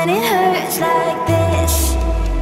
it hurts like this.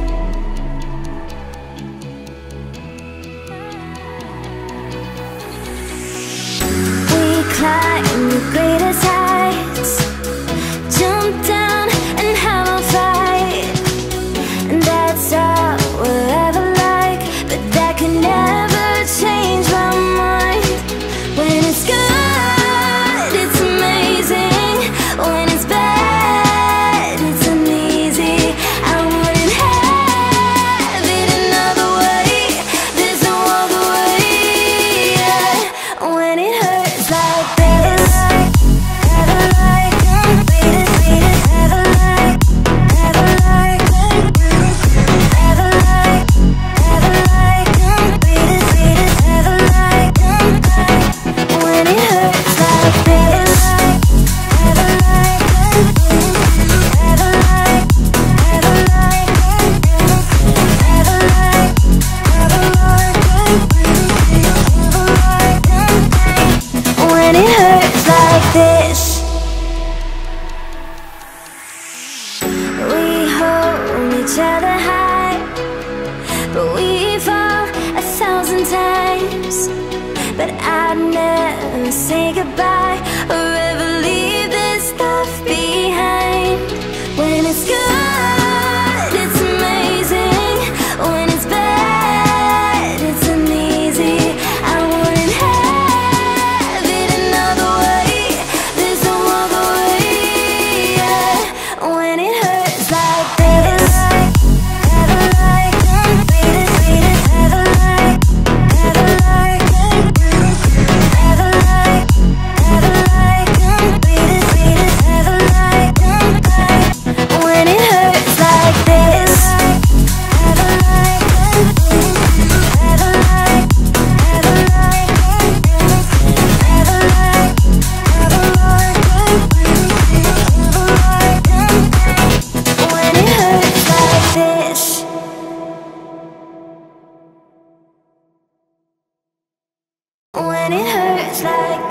We climb the greatest heights, jump down and have a fight, and that's all we'll ever like. But that can never change my mind. When it's good, it's amazing. When it's bad, it's uneasy. I wouldn't have it another way. There's no other way. Yeah. When it hurts like this, ever like, ever like, ever like, ever like, ever like, ever like. When it hurts like this, ever like, ever like, ever like, ever like, ever like. When it hurts like this, we hold each other high, but we fall 1,000 times. But I'd never say goodbye or ever leave this stuff behind. When it's good, it's amazing. When it's bad, it's uneasy. I wouldn't have it another way. There's no other way. Yeah. When it hurts like this, ever like, ever like, ever like, ever like, ever like, ever like. When it hurts like this, ever like, ever like, ever like, ever like, ever like. When it hurts like this. When it hurts like